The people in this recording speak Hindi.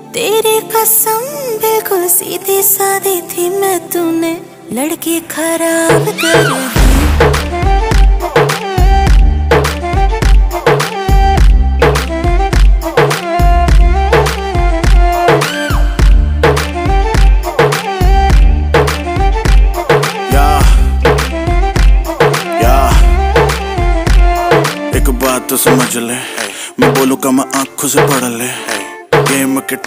तेरी कसम बिल्कुल सीधी सादी थी मैं, तूने लड़की खराब कर दी। एक बात तो समझ ले, मैं बोलूँ का मैं आंखों से पढ़ ले। गेम के